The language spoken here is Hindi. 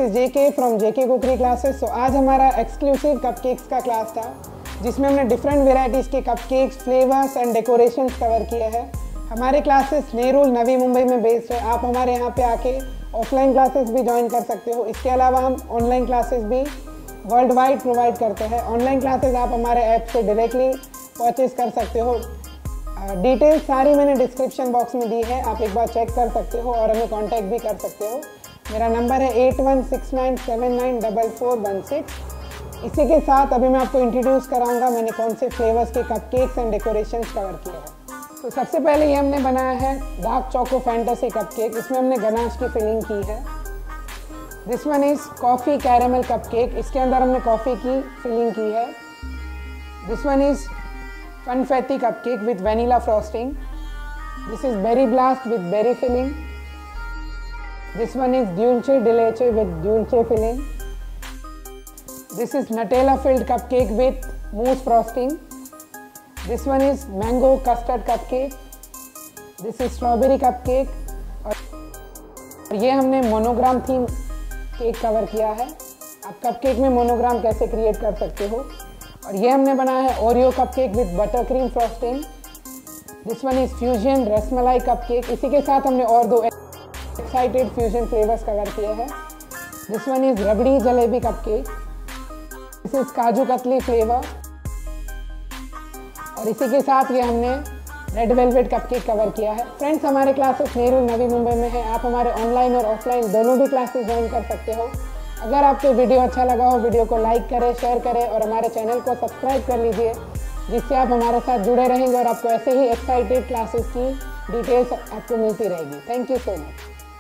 Is JK from JK cookery classes. So आज हमारा एक्सक्लूसिव कपकेक्स का क्लास था जिसमें हमने डिफरेंट वेराइटीज़ के cupcakes, flavours and decorations cover किए हैं। हमारे क्लासेस नेरुल नवी मुंबई में बेस्ड है। आप हमारे यहाँ पे आके ऑफलाइन क्लासेस भी ज्वाइन कर सकते हो। इसके अलावा हम ऑनलाइन क्लासेस भी वर्ल्ड वाइड प्रोवाइड करते हैं। ऑनलाइन क्लासेस आप हमारे ऐप से डायरेक्टली परचेज कर सकते हो। डिटेल्स सारी मैंने डिस्क्रिप्शन बॉक्स में दी है, आप एक बार चेक कर सकते हो और हमें कांटेक्ट भी कर सकते हो। मेरा नंबर है 8169794416। इसी के साथ अभी मैं आपको इंट्रोड्यूस कराऊंगा मैंने कौन से फ्लेवर्स के कपकेक्स एंड डेकोरेशंस कवर किए हैं। तो सबसे पहले ये हमने बनाया है डार्क चोको फैंटेसी कपकेक। इसमें हमने गनाश की फिलिंग की है। This one is coffee caramel cupcake. इसके अंदर हमने कॉफ़ी की फिलिंग की है। This one is funfetti cupcake with vanilla frosting. This is berry blast with berry filling. This one is Dulce De Leche with Dulce filling. This is Nutella filled cupcake with mousse frosting. This one is mango custard cupcake. This is strawberry cupcake. और ये हमने मोनोग्राम थीम केक कवर किया है। आप कपकेक में मोनोग्राम कैसे क्रिएट कर सकते हो। और ये हमने बनाया है Oreo cupcake with butter cream frosting. This one is fusion rasmalai cupcake. इसी के साथ हमने और दो एक्साइटेड फ्यूजन फ्लेवर्स कवर किए हैं। This one is rabri jalebi cupcake. This is kaju katli flavour. और इसी के साथ ये हमने रेड वेलवेट कपकेक कवर किया है। फ्रेंड्स, हमारे क्लासेस नेरुल नवी मुंबई में है। आप हमारे ऑनलाइन और ऑफलाइन दोनों भी क्लासेस ज्वाइन कर सकते हो। अगर आपको वीडियो अच्छा लगा हो, वीडियो को लाइक करें, शेयर करें और हमारे चैनल को सब्सक्राइब कर लीजिए, जिससे आप हमारे साथ जुड़े रहेंगे और आपको ऐसे ही एक्साइटेड क्लासेस की डिटेल्स आपको मिलती रहेगी। Thank you so much.